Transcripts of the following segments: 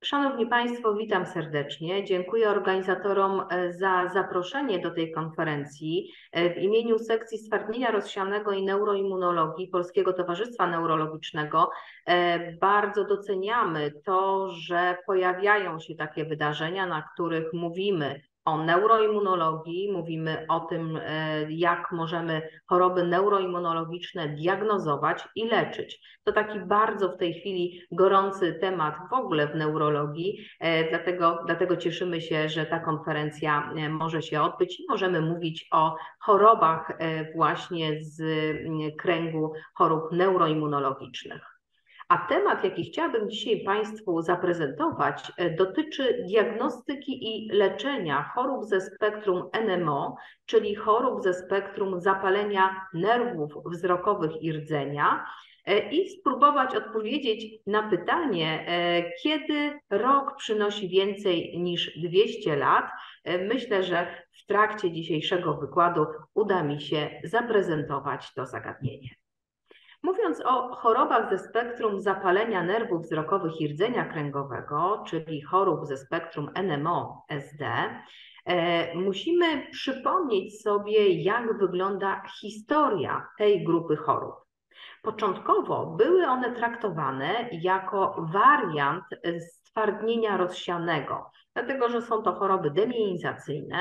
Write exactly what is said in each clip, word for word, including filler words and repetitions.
Szanowni Państwo, witam serdecznie. Dziękuję organizatorom za zaproszenie do tej konferencji. W imieniu sekcji stwardnienia rozsianego i neuroimmunologii Polskiego Towarzystwa Neurologicznego bardzo doceniamy to, że pojawiają się takie wydarzenia, na których mówimy o neuroimmunologii, mówimy o tym, jak możemy choroby neuroimmunologiczne diagnozować i leczyć. To taki bardzo w tej chwili gorący temat w ogóle w neurologii, dlatego, dlatego cieszymy się, że ta konferencja może się odbyć i możemy mówić o chorobach właśnie z kręgu chorób neuroimmunologicznych. A temat, jaki chciałabym dzisiaj Państwu zaprezentować, dotyczy diagnostyki i leczenia chorób ze spektrum N M O, czyli chorób ze spektrum zapalenia nerwów wzrokowych i rdzenia, i spróbować odpowiedzieć na pytanie, kiedy rok przynosi więcej niż dwieście lat. Myślę, że w trakcie dzisiejszego wykładu uda mi się zaprezentować to zagadnienie. Mówiąc o chorobach ze spektrum zapalenia nerwów wzrokowych i rdzenia kręgowego, czyli chorób ze spektrum N M O S D, musimy przypomnieć sobie, jak wygląda historia tej grupy chorób. Początkowo były one traktowane jako wariant stwardnienia rozsianego, dlatego że są to choroby demyelinizacyjne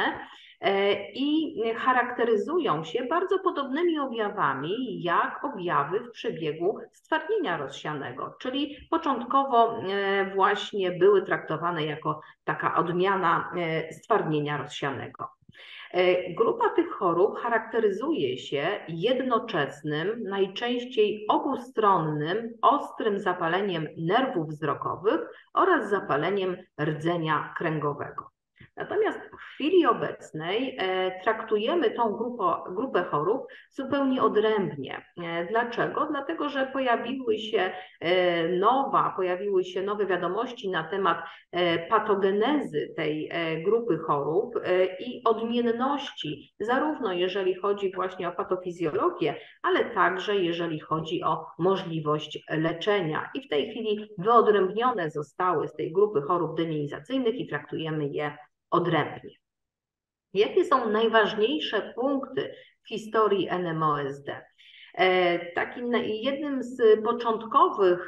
i charakteryzują się bardzo podobnymi objawami jak objawy w przebiegu stwardnienia rozsianego, czyli początkowo właśnie były traktowane jako taka odmiana stwardnienia rozsianego. Grupa tych chorób charakteryzuje się jednoczesnym, najczęściej obustronnym, ostrym zapaleniem nerwów wzrokowych oraz zapaleniem rdzenia kręgowego. Natomiast w chwili obecnej traktujemy tą grupę, grupę chorób zupełnie odrębnie. Dlaczego? Dlatego, że pojawiły się nowa, pojawiły się nowe wiadomości na temat patogenezy tej grupy chorób i odmienności, zarówno jeżeli chodzi właśnie o patofizjologię, ale także jeżeli chodzi o możliwość leczenia. I w tej chwili wyodrębnione zostały z tej grupy chorób demyelinizacyjnych i traktujemy je odrębnie. Jakie są najważniejsze punkty w historii N M O S D? Takim jednym z początkowych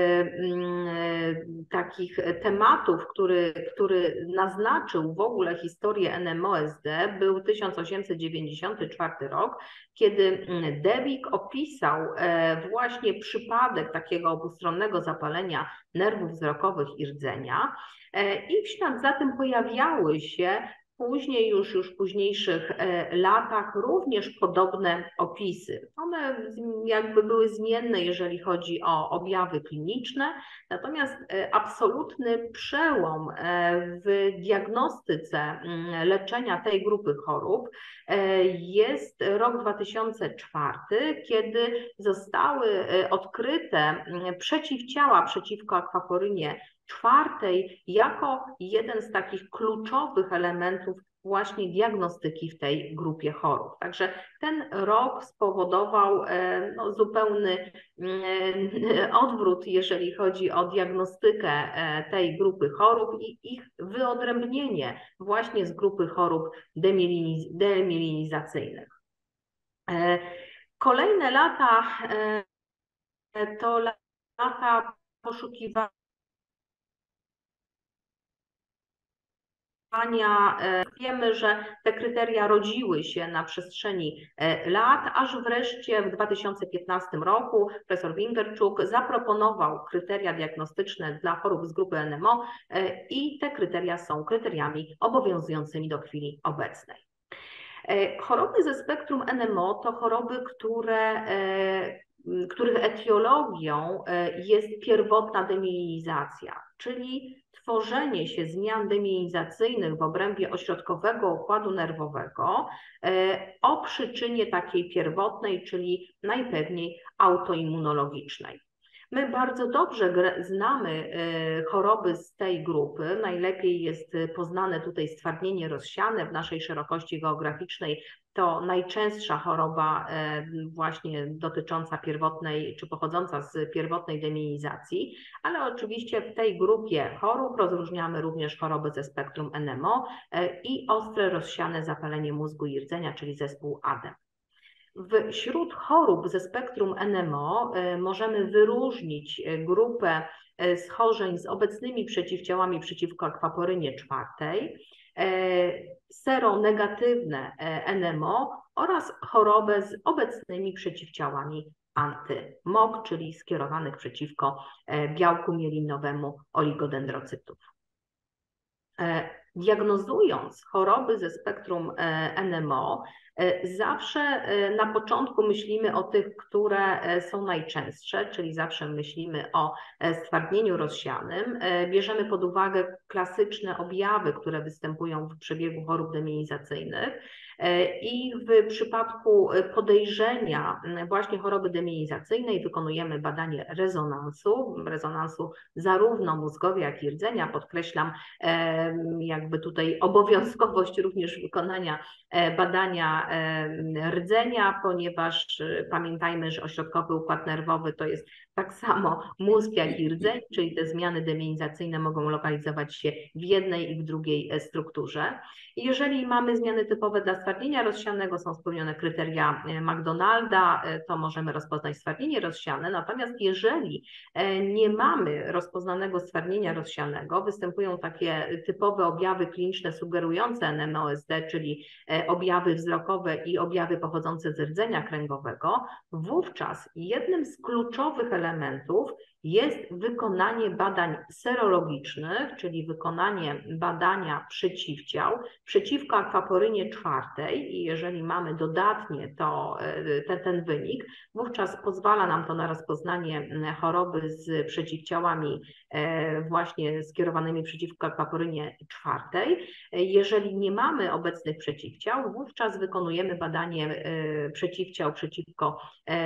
takich tematów, który, który naznaczył w ogóle historię N M O S D, był tysiąc osiemset dziewięćdziesiąty czwarty rok, kiedy Debig opisał właśnie przypadek takiego obustronnego zapalenia nerwów wzrokowych i rdzenia, i w ślad za tym pojawiały się później, już, już w późniejszych latach również podobne opisy. One jakby były zmienne, jeżeli chodzi o objawy kliniczne, natomiast absolutny przełom w diagnostyce leczenia tej grupy chorób jest rok dwa tysiące czwarty, kiedy zostały odkryte przeciwciała przeciwko akwaporynie czwartej jako jeden z takich kluczowych elementów właśnie diagnostyki w tej grupie chorób. Także ten rok spowodował no, zupełny odwrót, jeżeli chodzi o diagnostykę tej grupy chorób i ich wyodrębnienie właśnie z grupy chorób demyelinizacyjnych. Kolejne lata to lata poszukiwania Wiemy, że te kryteria rodziły się na przestrzeni lat, aż wreszcie w dwa tysiące piętnastym roku profesor Wingerczuk zaproponował kryteria diagnostyczne dla chorób z grupy N M O i te kryteria są kryteriami obowiązującymi do chwili obecnej. Choroby ze spektrum N M O to choroby, które których etiologią jest pierwotna demyelinizacja, czyli tworzenie się zmian demyelinizacyjnych w obrębie ośrodkowego układu nerwowego o przyczynie takiej pierwotnej, czyli najpewniej autoimmunologicznej. My bardzo dobrze znamy choroby z tej grupy. Najlepiej jest poznane tutaj stwardnienie rozsiane w naszej szerokości geograficznej. To najczęstsza choroba właśnie dotycząca pierwotnej, czy pochodząca z pierwotnej demyelizacji, ale oczywiście w tej grupie chorób rozróżniamy również choroby ze spektrum N M O i ostre rozsiane zapalenie mózgu i rdzenia, czyli zespół A D E M. Wśród chorób ze spektrum N M O możemy wyróżnić grupę schorzeń z obecnymi przeciwciałami przeciwko akwaporynie czwartej, seronegatywne N M O oraz chorobę z obecnymi przeciwciałami anty-M O G, czyli skierowanych przeciwko białku mielinowemu oligodendrocytów. Diagnozując choroby ze spektrum N M O, zawsze na początku myślimy o tych, które są najczęstsze, czyli zawsze myślimy o stwardnieniu rozsianym. Bierzemy pod uwagę klasyczne objawy, które występują w przebiegu chorób demyelizacyjnych i w przypadku podejrzenia właśnie choroby demyelizacyjnej wykonujemy badanie rezonansu, rezonansu zarówno mózgowi, jak i rdzenia. Podkreślam jakby tutaj obowiązkowość również wykonania badania rdzenia, ponieważ pamiętajmy, że ośrodkowy układ nerwowy to jest tak samo mózg, jak i rdzeń, czyli te zmiany demyelizacyjne mogą lokalizować się w jednej i w drugiej strukturze. Jeżeli mamy zmiany typowe dla stwardnienia rozsianego, są spełnione kryteria McDonalda, to możemy rozpoznać stwardnienie rozsiane. Natomiast jeżeli nie mamy rozpoznanego stwardnienia rozsianego, występują takie typowe objawy kliniczne sugerujące N M O S D, czyli objawy wzrokowe i objawy pochodzące z rdzenia kręgowego, wówczas jednym z kluczowych elementów jest wykonanie badań serologicznych, czyli wykonanie badania przeciwciał przeciwko akwaporynie czwartej i jeżeli mamy dodatnie to, ten, ten wynik, wówczas pozwala nam to na rozpoznanie choroby z przeciwciałami właśnie skierowanymi przeciwko akwaporynie czwartej. Jeżeli nie mamy obecnych przeciwciał, wówczas wykonujemy badanie przeciwciał przeciwko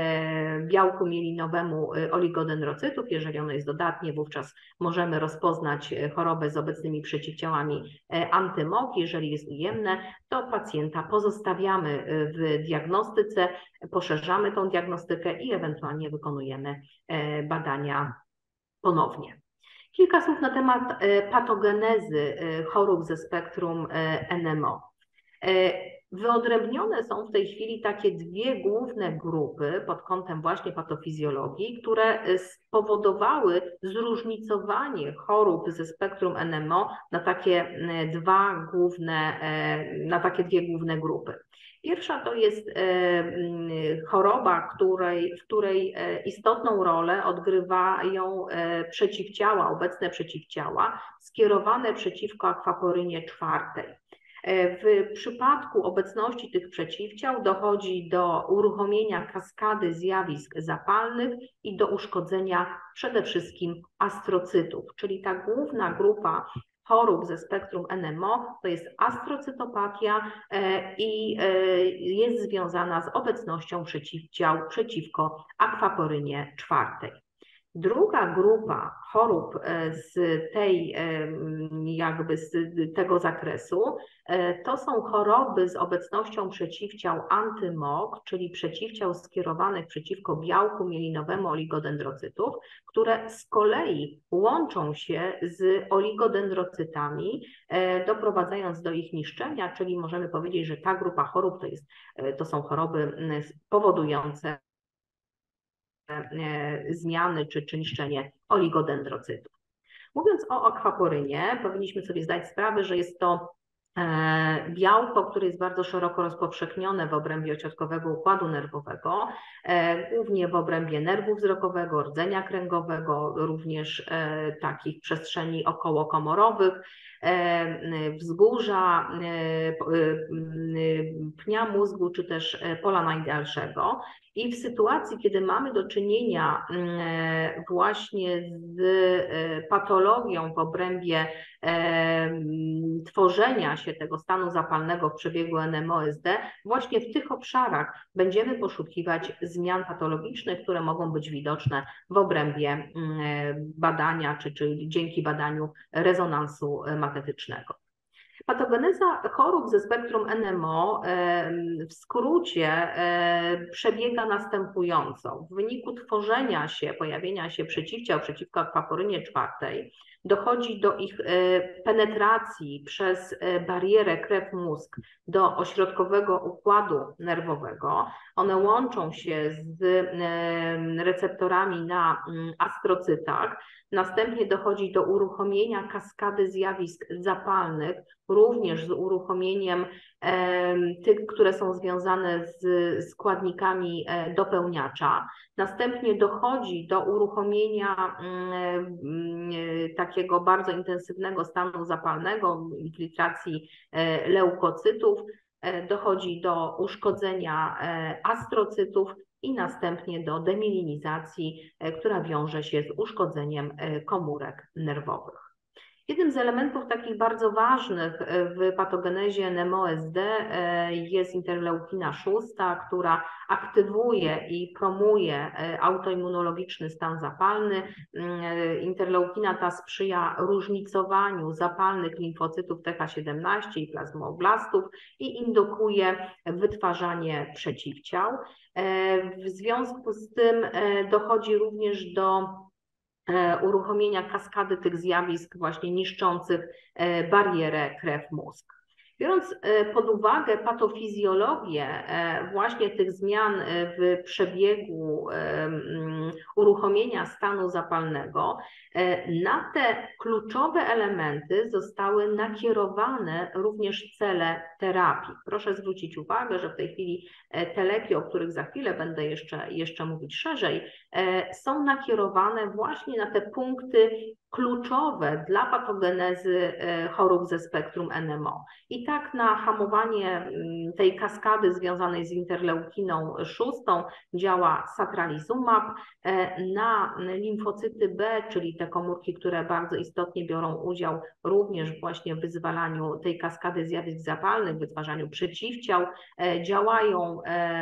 białku mielinowemu oligodendrocytów. Jeżeli ono jest dodatnie, wówczas możemy rozpoznać chorobę z obecnymi przeciwciałami anty-M O G. Jeżeli jest ujemne, to pacjenta pozostawiamy w diagnostyce, poszerzamy tą diagnostykę i ewentualnie wykonujemy badania ponownie. Kilka słów na temat patogenezy chorób ze spektrum N M O. Wyodrębnione są w tej chwili takie dwie główne grupy pod kątem właśnie patofizjologii, które spowodowały zróżnicowanie chorób ze spektrum N M O na takie dwa główne, na takie dwie główne grupy. Pierwsza to jest choroba, której, w której istotną rolę odgrywają przeciwciała, obecne przeciwciała skierowane przeciwko akwaporynie czwartej. W przypadku obecności tych przeciwciał dochodzi do uruchomienia kaskady zjawisk zapalnych i do uszkodzenia przede wszystkim astrocytów, czyli ta główna grupa chorób ze spektrum N M O to jest astrocytopatia i jest związana z obecnością przeciwciał przeciwko akwaporynie czwartej. Druga grupa chorób z tej, jakby z tego zakresu to są choroby z obecnością przeciwciał anty-M O G, czyli przeciwciał skierowanych przeciwko białku mielinowemu oligodendrocytów, które z kolei łączą się z oligodendrocytami, doprowadzając do ich niszczenia, czyli możemy powiedzieć, że ta grupa chorób to, jest, to są choroby powodujące zmiany czy, czy niszczenie oligodendrocytów. Mówiąc o akwaporynie, powinniśmy sobie zdać sprawę, że jest to białko, które jest bardzo szeroko rozpowszechnione w obrębie ośrodkowego układu nerwowego, głównie w obrębie nerwu wzrokowego, rdzenia kręgowego, również takich przestrzeni okołokomorowych, wzgórza, pnia mózgu czy też pola najdalszego. I w sytuacji, kiedy mamy do czynienia właśnie z patologią w obrębie tworzenia się tego stanu zapalnego w przebiegu N M O S D, właśnie w tych obszarach będziemy poszukiwać zmian patologicznych, które mogą być widoczne w obrębie badania, czy, czy dzięki badaniu rezonansu magnetycznego. Patogeneza chorób ze spektrum N M O w skrócie przebiega następująco. W wyniku tworzenia się, pojawienia się przeciwciał przeciwko akwaporynie czwartej dochodzi do ich penetracji przez barierę krew-mózg do ośrodkowego układu nerwowego. One łączą się z receptorami na astrocytach. Następnie dochodzi do uruchomienia kaskady zjawisk zapalnych, również z uruchomieniem e, tych, które są związane z składnikami e, dopełniacza. Następnie dochodzi do uruchomienia e, takiego bardzo intensywnego stanu zapalnego, infiltracji e, leukocytów, e, dochodzi do uszkodzenia e, astrocytów i następnie do demilinizacji, która wiąże się z uszkodzeniem komórek nerwowych. Jednym z elementów takich bardzo ważnych w patogenezie N M O S D jest interleukina szósta, która aktywuje i promuje autoimmunologiczny stan zapalny. Interleukina ta sprzyja różnicowaniu zapalnych limfocytów T H siedemnaście i plazmoblastów i indukuje wytwarzanie przeciwciał. W związku z tym dochodzi również do uruchomienia kaskady tych zjawisk właśnie niszczących barierę krew-mózg. Biorąc pod uwagę patofizjologię właśnie tych zmian w przebiegu uruchomienia stanu zapalnego, na te kluczowe elementy zostały nakierowane również cele terapii. Proszę zwrócić uwagę, że w tej chwili te leki, o których za chwilę będę jeszcze, jeszcze mówić szerzej, są nakierowane właśnie na te punkty kluczowe dla patogenezy chorób ze spektrum N M O. I tak na hamowanie tej kaskady związanej z interleukiną szóstą działa satralizumab, na limfocyty B, czyli te komórki, które bardzo istotnie biorą udział również właśnie w wyzwalaniu tej kaskady zjawisk zapalnych, wytwarzaniu przeciwciał, działają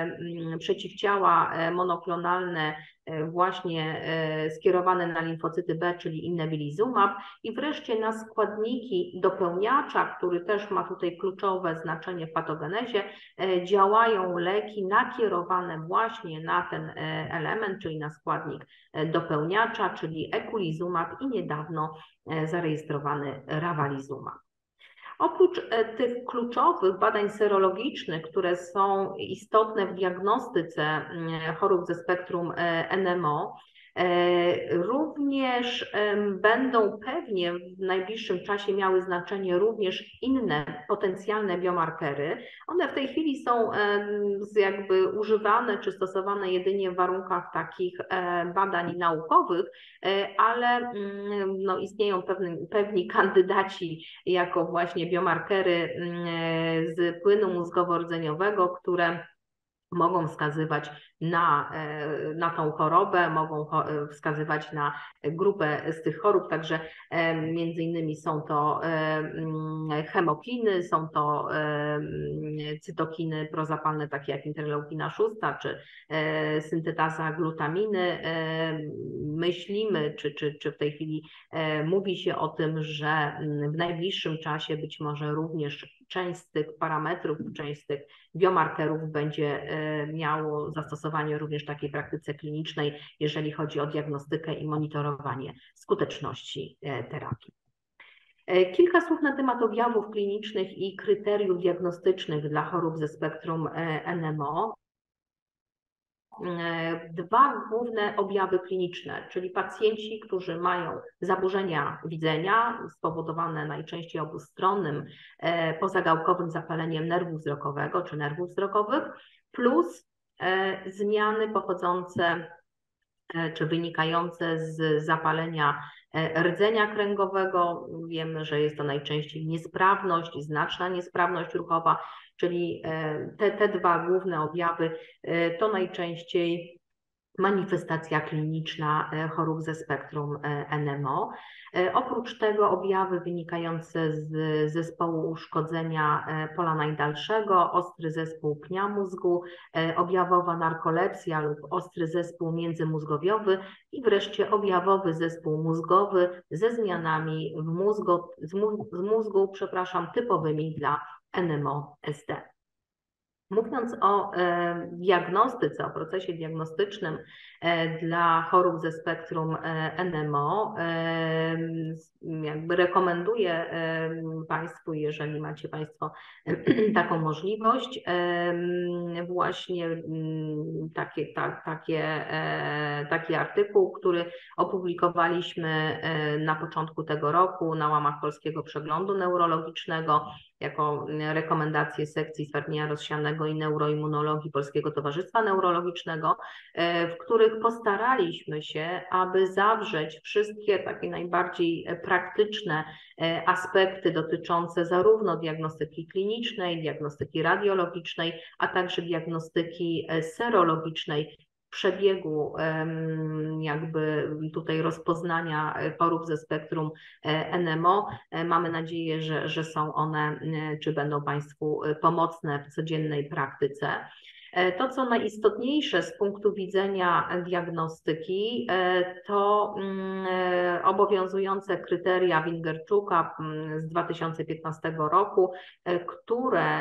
przeciwciała monoklonalne właśnie skierowane na limfocyty B, czyli inebilizumab, i wreszcie na składniki dopełniacza, który też ma tutaj kluczowe znaczenie w patogenezie, działają leki nakierowane właśnie na ten element, czyli na składnik dopełniacza, czyli eculizumab i niedawno zarejestrowany ravalizumab. Oprócz tych kluczowych badań serologicznych, które są istotne w diagnostyce chorób ze spektrum N M O, również będą pewnie w najbliższym czasie miały znaczenie również inne potencjalne biomarkery. One w tej chwili są jakby używane czy stosowane jedynie w warunkach takich badań naukowych, ale no, istnieją pewni, pewni kandydaci jako właśnie biomarkery z płynu mózgowo-rdzeniowego, które mogą wskazywać na, na tą chorobę, mogą wskazywać na grupę z tych chorób, także między innymi są to chemokiny, są to cytokiny prozapalne takie jak interleukina szósta czy syntetaza glutaminy. Myślimy, czy, czy, czy w tej chwili mówi się o tym, że w najbliższym czasie być może również część z tych parametrów, część z tych biomarkerów będzie miało zastosowanie również w takiej praktyce klinicznej, jeżeli chodzi o diagnostykę i monitorowanie skuteczności terapii. Kilka słów na temat objawów klinicznych i kryteriów diagnostycznych dla chorób ze spektrum N M O. Dwa główne objawy kliniczne, czyli pacjenci, którzy mają zaburzenia widzenia spowodowane najczęściej obustronnym pozagałkowym zapaleniem nerwu wzrokowego czy nerwów wzrokowych, plus zmiany pochodzące czy wynikające z zapalenia rdzenia kręgowego. Wiemy, że jest to najczęściej niesprawność, znaczna niesprawność ruchowa, czyli te, te dwa główne objawy to najczęściej manifestacja kliniczna chorób ze spektrum N M O. Oprócz tego objawy wynikające z zespołu uszkodzenia pola najdalszego, ostry zespół pnia mózgu, objawowa narkolepsja lub ostry zespół międzymózgowiowy i wreszcie objawowy zespół mózgowy ze zmianami w mózgu, z mózgu, przepraszam, typowymi dla N M O S D. Mówiąc o e, diagnostyce, o procesie diagnostycznym e, dla chorób ze spektrum e, N M O, e, jakby rekomenduję e, Państwu, jeżeli macie Państwo e, taką możliwość, e, właśnie m, takie, ta, takie, e, taki artykuł, który opublikowaliśmy e, na początku tego roku na łamach Polskiego Przeglądu Neurologicznego jako rekomendacje sekcji stwardnienia rozsianego i neuroimmunologii Polskiego Towarzystwa Neurologicznego, w których postaraliśmy się, aby zawrzeć wszystkie takie najbardziej praktyczne aspekty dotyczące zarówno diagnostyki klinicznej, diagnostyki radiologicznej, a także diagnostyki serologicznej, przebiegu jakby tutaj rozpoznania chorób ze spektrum N M O. Mamy nadzieję, że, że są one, czy będą Państwu pomocne w codziennej praktyce. To, co najistotniejsze z punktu widzenia diagnostyki, to obowiązujące kryteria Wingerczuka z dwa tysiące piętnastego roku, które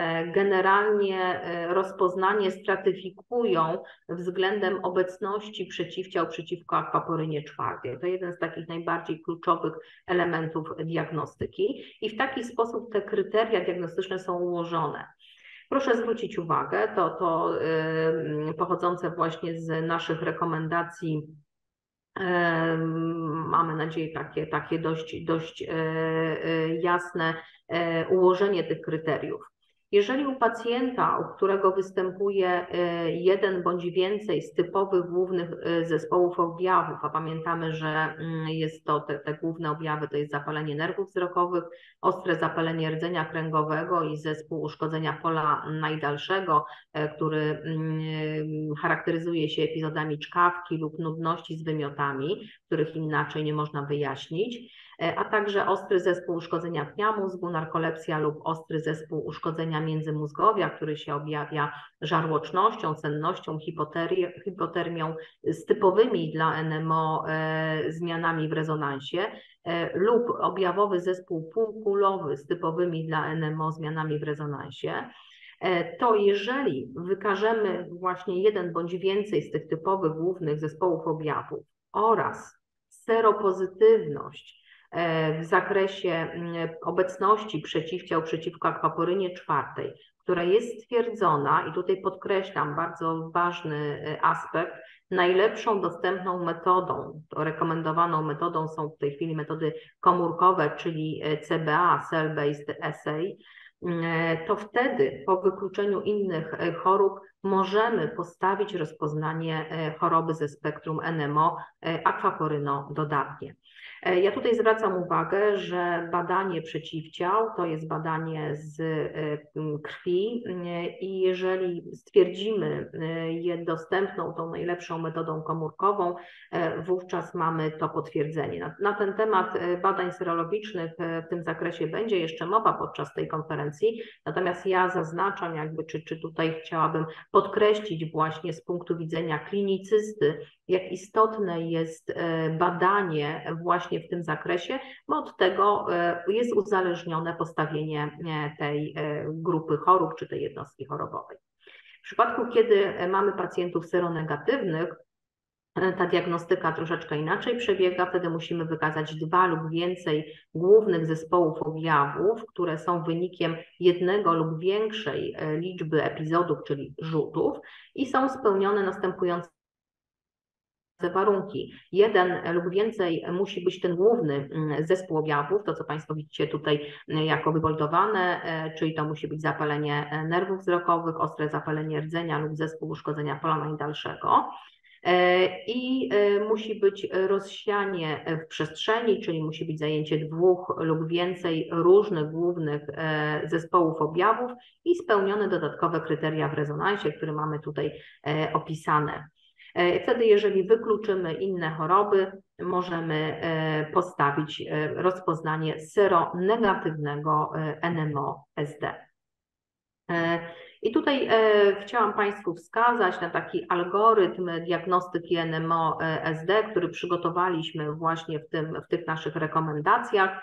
generalnie rozpoznanie stratyfikują względem obecności przeciwciał przeciwko akwaporynie czwartej. To jeden z takich najbardziej kluczowych elementów diagnostyki i w taki sposób te kryteria diagnostyczne są ułożone. Proszę zwrócić uwagę, to, to yy, pochodzące właśnie z naszych rekomendacji, yy, mamy nadzieję takie, takie dość, dość yy, yy, jasne yy, ułożenie tych kryteriów. Jeżeli u pacjenta, u którego występuje jeden bądź więcej z typowych głównych zespołów objawów, a pamiętamy, że jest to te, te główne objawy to jest zapalenie nerwów wzrokowych, ostre zapalenie rdzenia kręgowego i zespół uszkodzenia pola najdalszego, który charakteryzuje się epizodami czkawki lub nudności z wymiotami, których inaczej nie można wyjaśnić, a także ostry zespół uszkodzenia pnia mózgu, narkolepsja lub ostry zespół uszkodzenia międzymózgowia, który się objawia żarłocznością, sennością, hipotermią z typowymi dla N M O e, zmianami w rezonansie e, lub objawowy zespół półkulowy z typowymi dla N M O zmianami w rezonansie. To jeżeli wykażemy właśnie jeden bądź więcej z tych typowych głównych zespołów objawów oraz seropozytywność w zakresie obecności przeciwciał przeciwko akwaporynie czwartej, która jest stwierdzona, i tutaj podkreślam bardzo ważny aspekt, najlepszą dostępną metodą, rekomendowaną metodą są w tej chwili metody komórkowe, czyli C B A, Cell Based Assay, to wtedy po wykluczeniu innych chorób możemy postawić rozpoznanie choroby ze spektrum N M O akwaporyno dodatnie. Ja tutaj zwracam uwagę, że badanie przeciwciał to jest badanie z krwi i jeżeli stwierdzimy je dostępną tą najlepszą metodą komórkową, wówczas mamy to potwierdzenie. Na ten temat badań serologicznych w tym zakresie będzie jeszcze mowa podczas tej konferencji, natomiast ja zaznaczam jakby, czy, czy tutaj chciałabym podkreślić właśnie z punktu widzenia klinicysty, jak istotne jest badanie właśnie w tym zakresie, bo od tego jest uzależnione postawienie tej grupy chorób czy tej jednostki chorobowej. W przypadku, kiedy mamy pacjentów seronegatywnych, ta diagnostyka troszeczkę inaczej przebiega, wtedy musimy wykazać dwa lub więcej głównych zespołów objawów, które są wynikiem jednego lub większej liczby epizodów, czyli rzutów i są spełnione następujące warunki. Jeden lub więcej musi być ten główny zespół objawów, to co Państwo widzicie tutaj jako wyboldowane, czyli to musi być zapalenie nerwów wzrokowych, ostre zapalenie rdzenia lub zespół uszkodzenia pola najdalszego. i musi być rozsianie w przestrzeni, czyli musi być zajęcie dwóch lub więcej różnych głównych zespołów objawów i spełnione dodatkowe kryteria w rezonansie, które mamy tutaj opisane. Wtedy, jeżeli wykluczymy inne choroby, możemy postawić rozpoznanie seronegatywnego N M O S D. I tutaj chciałam Państwu wskazać na taki algorytm diagnostyki N M O S D, który przygotowaliśmy właśnie w, tym, w tych naszych rekomendacjach.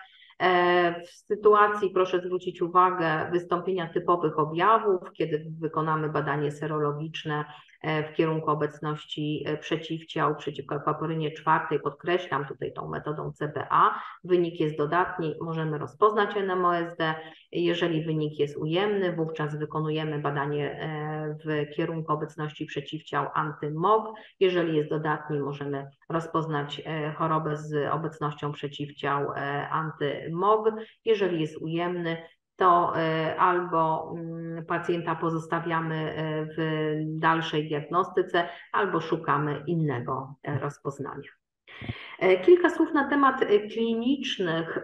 W sytuacji, proszę zwrócić uwagę, wystąpienia typowych objawów, kiedy wykonamy badanie serologiczne w kierunku obecności przeciwciał przeciwko akwaporynie czwartej, podkreślam tutaj tą metodą C B A, wynik jest dodatni, możemy rozpoznać N M O S D. Jeżeli wynik jest ujemny, wówczas wykonujemy badanie w kierunku obecności przeciwciał anty-M O G. Jeżeli jest dodatni, możemy rozpoznać chorobę z obecnością przeciwciał anty-M O G. Jeżeli jest ujemny, to albo pacjenta pozostawiamy w dalszej diagnostyce, albo szukamy innego rozpoznania. Kilka słów na temat klinicznych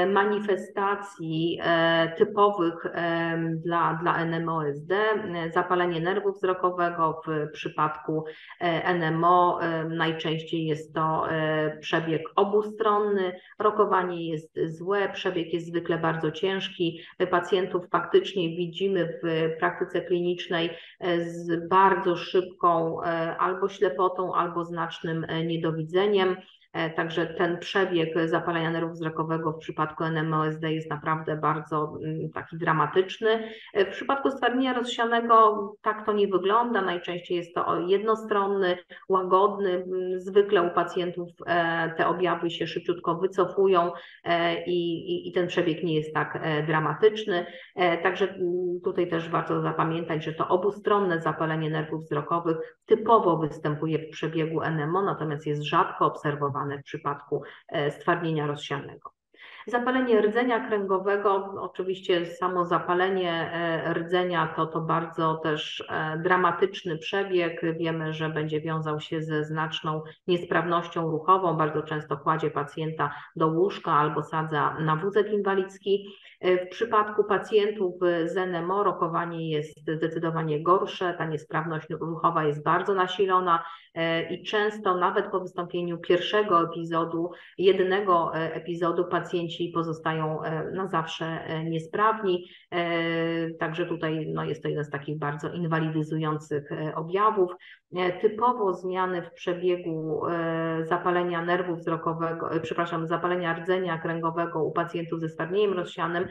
manifestacji typowych dla, dla N M O S D. Zapalenie nerwu wzrokowego w przypadku N M O najczęściej jest to przebieg obustronny, rokowanie jest złe, przebieg jest zwykle bardzo ciężki. Pacjentów faktycznie widzimy w praktyce klinicznej z bardzo szybką albo ślepotą, albo znacznym niedowidzeniem. Także ten przebieg zapalenia nerwu wzrokowego w przypadku N M O S D jest naprawdę bardzo taki dramatyczny. W przypadku stwardnienia rozsianego tak to nie wygląda. Najczęściej jest to jednostronny, łagodny. Zwykle u pacjentów te objawy się szybciutko wycofują i, i, i ten przebieg nie jest tak dramatyczny. Także tutaj też warto zapamiętać, że to obustronne zapalenie nerwów wzrokowych typowo występuje w przebiegu N M O, natomiast jest rzadko obserwowane w przypadku stwardnienia rozsianego. Zapalenie rdzenia kręgowego, oczywiście samo zapalenie rdzenia to, to bardzo też dramatyczny przebieg. Wiemy, że będzie wiązał się ze znaczną niesprawnością ruchową, bardzo często kładzie pacjenta do łóżka albo sadza na wózek inwalidzki. W przypadku pacjentów z N M O rokowanie jest zdecydowanie gorsze, ta niesprawność ruchowa jest bardzo nasilona i często nawet po wystąpieniu pierwszego epizodu, jednego epizodu pacjenci pozostają na zawsze niesprawni, także tutaj no, jest to jeden z takich bardzo inwalidyzujących objawów. Typowo zmiany w przebiegu zapalenia nerwu wzrokowego, przepraszam, zapalenia rdzenia kręgowego u pacjentów ze stwardnieniem rozsianym,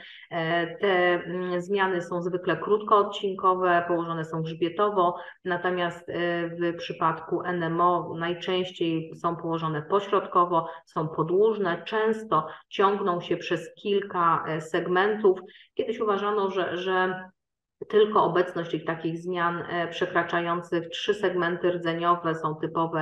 te zmiany są zwykle krótkoodcinkowe, położone są grzbietowo, natomiast w przypadku N M O najczęściej są położone pośrodkowo, są podłużne, często ciągną się przez kilka segmentów. Kiedyś uważano, że, że tylko obecność tych takich zmian przekraczających trzy segmenty rdzeniowe są typowe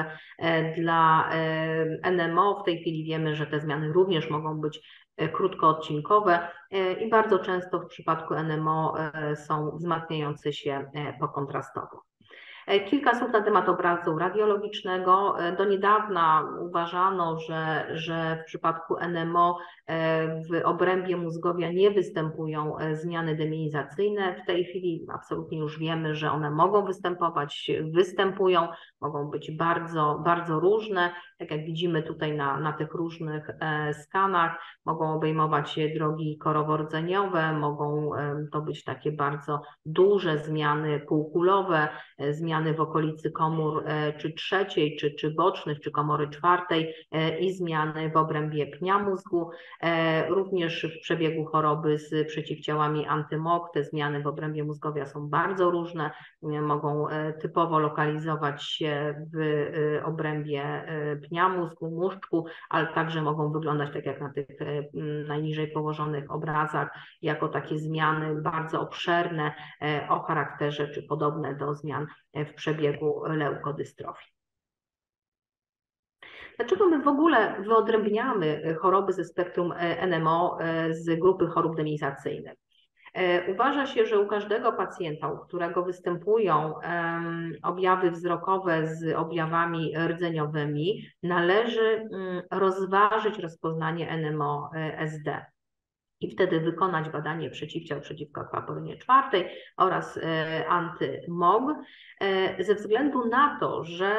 dla N M O. W tej chwili wiemy, że te zmiany również mogą być krótkoodcinkowe i bardzo często w przypadku N M O są wzmacniające się pokontrastowo. Kilka słów na temat obrazu radiologicznego. Do niedawna uważano, że, że w przypadku N M O w obrębie mózgowia nie występują zmiany demyelizacyjne. W tej chwili absolutnie już wiemy, że one mogą występować, występują, mogą być bardzo, bardzo różne. Tak jak widzimy tutaj na, na tych różnych skanach, mogą obejmować drogi korowo-rdzeniowe, mogą to być takie bardzo duże zmiany półkulowe, zmiany w okolicy komór czy trzeciej, czy, czy bocznych, czy komory czwartej i zmiany w obrębie pnia mózgu. Również w przebiegu choroby z przeciwciałami anty-M O G te zmiany w obrębie mózgowia są bardzo różne, mogą typowo lokalizować się w obrębie pnia mózgu, muszczku, ale także mogą wyglądać tak jak na tych najniżej położonych obrazach, jako takie zmiany bardzo obszerne o charakterze czy podobne do zmian w przebiegu leukodystrofii. Dlaczego my w ogóle wyodrębniamy choroby ze spektrum N M O z grupy chorób demyelizacyjnych? Uważa się, że u każdego pacjenta, u którego występują objawy wzrokowe z objawami rdzeniowymi, należy rozważyć rozpoznanie N M O S D i wtedy wykonać badanie przeciwciał przeciwko akwaporynie czwartej oraz anty-M O G. Ze względu na to, że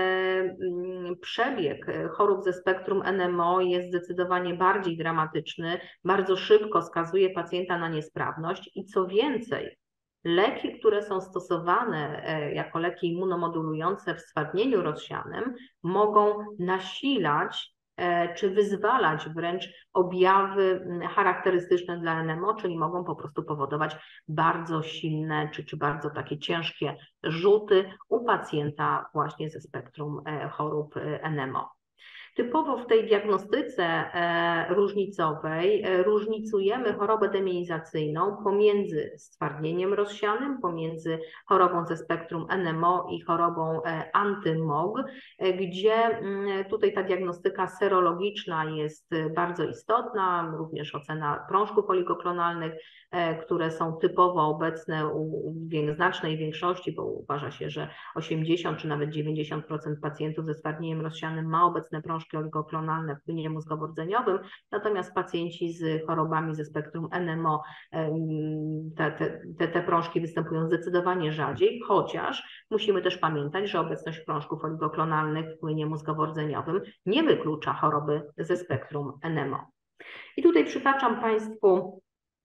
przebieg chorób ze spektrum N M O jest zdecydowanie bardziej dramatyczny, bardzo szybko skazuje pacjenta na niesprawność i co więcej, leki, które są stosowane jako leki immunomodulujące w stwardnieniu rozsianym, mogą nasilać czy wyzwalać wręcz objawy charakterystyczne dla N M O, czyli mogą po prostu powodować bardzo silne czy, czy bardzo takie ciężkie rzuty u pacjenta właśnie ze spektrum chorób N M O. Typowo w tej diagnostyce różnicowej różnicujemy chorobę demyelizacyjną pomiędzy stwardnieniem rozsianym, pomiędzy chorobą ze spektrum N M O i chorobą anty-M O G, gdzie tutaj ta diagnostyka serologiczna jest bardzo istotna, również ocena prążków oligoklonalnych, które są typowo obecne u znacznej większości, bo uważa się, że osiemdziesiąt czy nawet dziewięćdziesiąt procent pacjentów ze stwardnieniem rozsianym ma obecne prążki oligoklonalne w płynie mózgowo-rdzeniowych, natomiast pacjenci z chorobami ze spektrum N M O te, te, te prążki występują zdecydowanie rzadziej, chociaż musimy też pamiętać, że obecność prążków oligoklonalnych w płynie mózgowo-rdzeniowym nie wyklucza choroby ze spektrum N M O. I tutaj przytaczam Państwu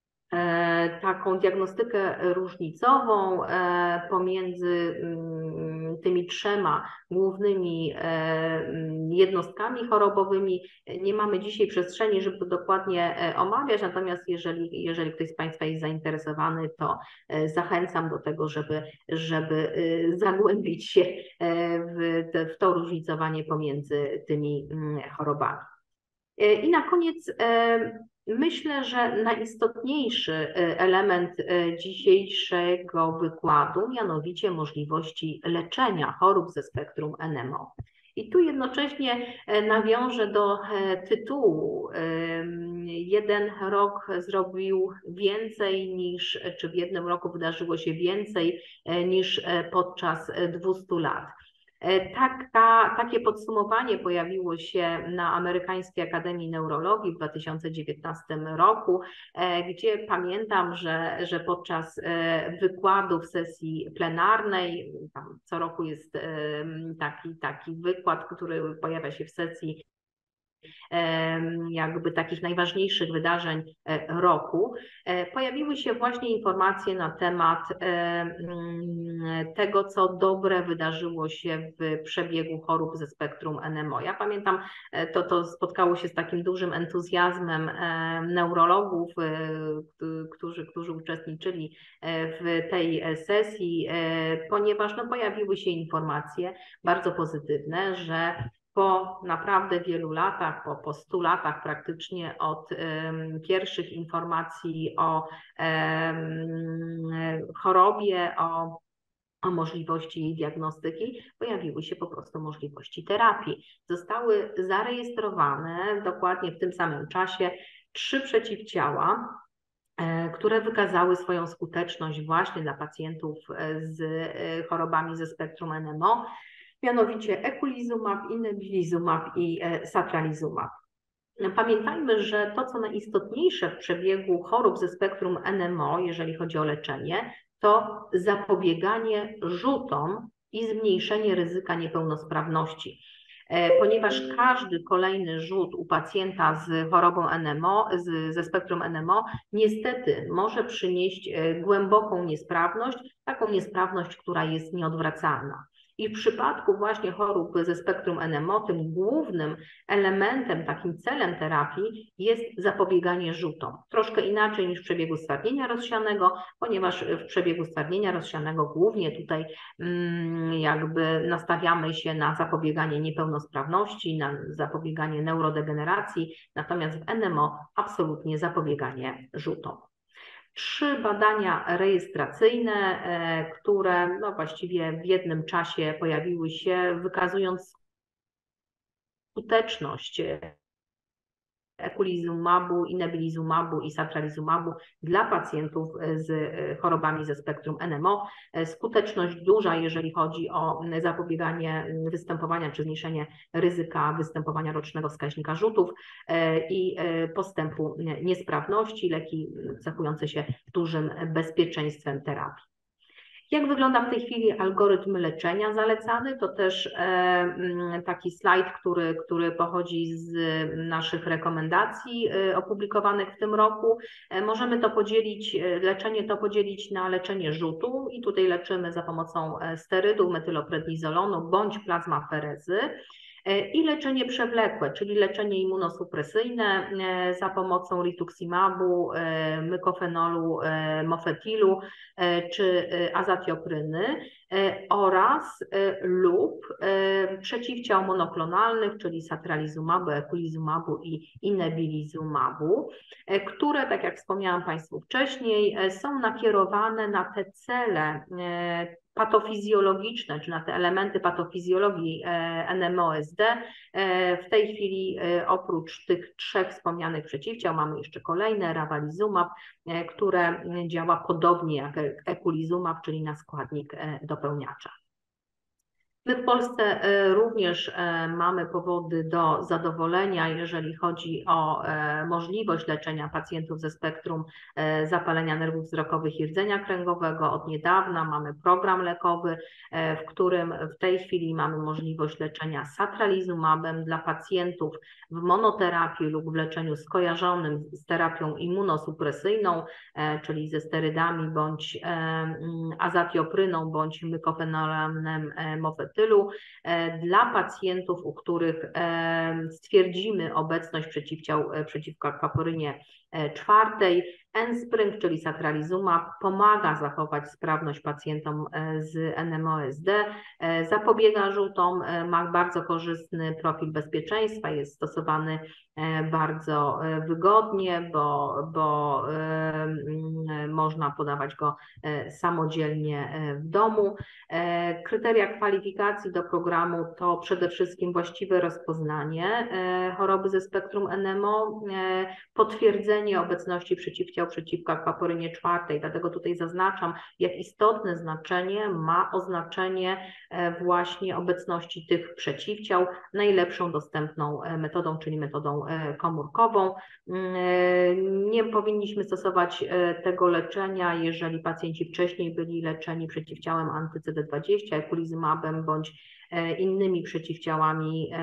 taką diagnostykę różnicową pomiędzy tymi trzema głównymi jednostkami chorobowymi. Nie mamy dzisiaj przestrzeni, żeby to dokładnie omawiać, natomiast jeżeli, jeżeli ktoś z Państwa jest zainteresowany, to zachęcam do tego, żeby, żeby zagłębić się w, te, w to różnicowanie pomiędzy tymi chorobami. I na koniec myślę, że najistotniejszy element dzisiejszego wykładu, mianowicie możliwości leczenia chorób ze spektrum N M O. I tu jednocześnie nawiążę do tytułu. Jeden rok zrobił więcej niż, czy w jednym roku wydarzyło się więcej niż podczas dwustu lat. Taka, takie podsumowanie pojawiło się na Amerykańskiej Akademii Neurologii w dwa tysiące dziewiętnastym roku, gdzie pamiętam, że, że podczas wykładu w sesji plenarnej, tam co roku jest taki, taki wykład, który pojawia się w sesji jakby takich najważniejszych wydarzeń roku, pojawiły się właśnie informacje na temat tego, co dobre wydarzyło się w przebiegu chorób ze spektrum N M O. Ja pamiętam, to, to spotkało się z takim dużym entuzjazmem neurologów, którzy, którzy uczestniczyli w tej sesji, ponieważ no, pojawiły się informacje bardzo pozytywne, że po naprawdę wielu latach, po, po stu latach praktycznie od um, pierwszych informacji o um, chorobie, o, o możliwości jej diagnostyki, pojawiły się po prostu możliwości terapii. Zostały zarejestrowane dokładnie w tym samym czasie trzy przeciwciała, które wykazały swoją skuteczność właśnie dla pacjentów z chorobami ze spektrum N M O, mianowicie eculizumab, inebilizumab i satralizumab. Pamiętajmy, że to, co najistotniejsze w przebiegu chorób ze spektrum N M O, jeżeli chodzi o leczenie, to zapobieganie rzutom i zmniejszenie ryzyka niepełnosprawności. Ponieważ każdy kolejny rzut u pacjenta z chorobą N M O, z, ze spektrum N M O, niestety może przynieść głęboką niesprawność, taką niesprawność, która jest nieodwracalna. I w przypadku właśnie chorób ze spektrum N M O tym głównym elementem, takim celem terapii jest zapobieganie rzutom. Troszkę inaczej niż w przebiegu stwardnienia rozsianego, ponieważ w przebiegu stwardnienia rozsianego głównie tutaj mm, jakby nastawiamy się na zapobieganie niepełnosprawności, na zapobieganie neurodegeneracji, natomiast w N M O absolutnie zapobieganie rzutom. Trzy badania rejestracyjne, które no właściwie w jednym czasie pojawiły się, wykazując skuteczność eculizumabu, inebilizumabu i satralizumabu dla pacjentów z chorobami ze spektrum N M O. Skuteczność duża, jeżeli chodzi o zapobieganie występowania czy zmniejszenie ryzyka występowania rocznego wskaźnika rzutów i postępu niesprawności, leki cechujące się dużym bezpieczeństwem terapii. Jak wygląda w tej chwili algorytm leczenia zalecany? To też taki slajd, który, który pochodzi z naszych rekomendacji opublikowanych w tym roku. Możemy to podzielić, leczenie to podzielić na leczenie rzutu i tutaj leczymy za pomocą sterydów, metyloprednizolonu bądź plazmaferezy. I leczenie przewlekłe, czyli leczenie immunosupresyjne za pomocą rituximabu, mykofenolu, mofetilu czy azatiopryny oraz lub przeciwciał monoklonalnych, czyli satralizumabu, eculizumabu i inebilizumabu, które, tak jak wspomniałam Państwu wcześniej, są nakierowane na te cele patofizjologiczne, czy na te elementy patofizjologii N M O S D. W tej chwili oprócz tych trzech wspomnianych przeciwciał mamy jeszcze kolejne, ravalizumab, które działa podobnie jak eculizumab, czyli na składnik dopełniacza. My w Polsce również mamy powody do zadowolenia, jeżeli chodzi o możliwość leczenia pacjentów ze spektrum zapalenia nerwów wzrokowych i rdzenia kręgowego. Od niedawna mamy program lekowy, w którym w tej chwili mamy możliwość leczenia satralizumabem dla pacjentów w monoterapii lub w leczeniu skojarzonym z terapią immunosupresyjną, czyli ze sterydami bądź azatiopryną bądź mykofenolem mofetylu. Dla pacjentów, u których stwierdzimy obecność przeciwciał przeciwko akwaporynie czwartej, Enspryng, czyli satralizumab, pomaga zachować sprawność pacjentom z N M O S D, zapobiega rzutom, ma bardzo korzystny profil bezpieczeństwa, jest stosowany bardzo wygodnie, bo, bo można podawać go samodzielnie w domu. Kryteria kwalifikacji do programu to przede wszystkim właściwe rozpoznanie choroby ze spektrum N M O, potwierdzenie obecności przeciwciał przeciwko akwaporynie czwartej, dlatego tutaj zaznaczam, jak istotne znaczenie ma oznaczenie właśnie obecności tych przeciwciał najlepszą dostępną metodą, czyli metodą komórkową. Nie powinniśmy stosować tego leczenia, jeżeli pacjenci wcześniej byli leczeni przeciwciałem anty-C D dwadzieścia, eculizumabem bądź innymi przeciwciałami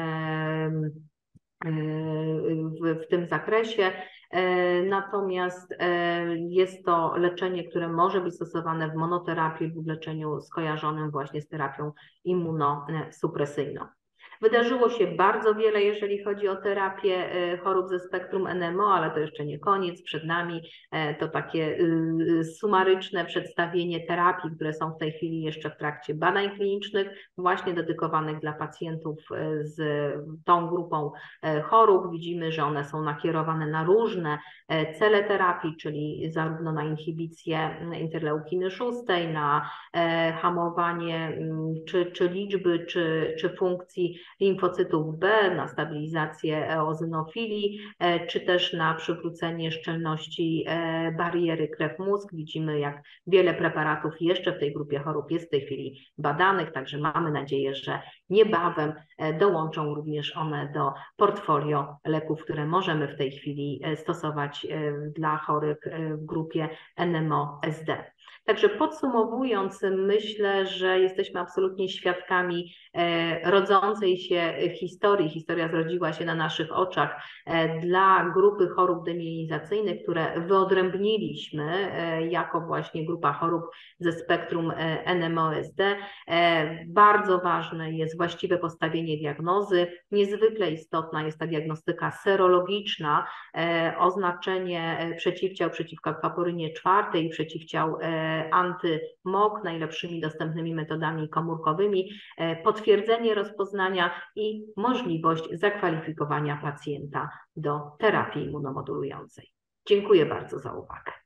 w, w tym zakresie. Natomiast jest to leczenie, które może być stosowane w monoterapii lub w leczeniu skojarzonym właśnie z terapią immunosupresyjną. Wydarzyło się bardzo wiele, jeżeli chodzi o terapię chorób ze spektrum N M O, ale to jeszcze nie koniec. Przed nami to takie sumaryczne przedstawienie terapii, które są w tej chwili jeszcze w trakcie badań klinicznych, właśnie dedykowanych dla pacjentów z tą grupą chorób. Widzimy, że one są nakierowane na różne cele terapii, czyli zarówno na inhibicję interleukiny szóstej, na hamowanie czy, czy liczby, czy, czy funkcji limfocytów B, na stabilizację eozinofilii, czy też na przywrócenie szczelności bariery krew-mózg. Widzimy, jak wiele preparatów jeszcze w tej grupie chorób jest w tej chwili badanych, także mamy nadzieję, że niebawem dołączą również one do portfolio leków, które możemy w tej chwili stosować dla chorych w grupie N M O S D. Także podsumowując, myślę, że jesteśmy absolutnie świadkami rodzącej się historii. Historia zrodziła się na naszych oczach dla grupy chorób demyelinizacyjnych, które wyodrębniliśmy jako właśnie grupa chorób ze spektrum N M O S D. Bardzo ważne jest właściwe postawienie diagnozy. Niezwykle istotna jest ta diagnostyka serologiczna, oznaczenie przeciwciał przeciwko akwaporynie czwartej i przeciwciał anty-M O K najlepszymi dostępnymi metodami komórkowymi, potwierdzenie rozpoznania i możliwość zakwalifikowania pacjenta do terapii immunomodulującej. Dziękuję bardzo za uwagę.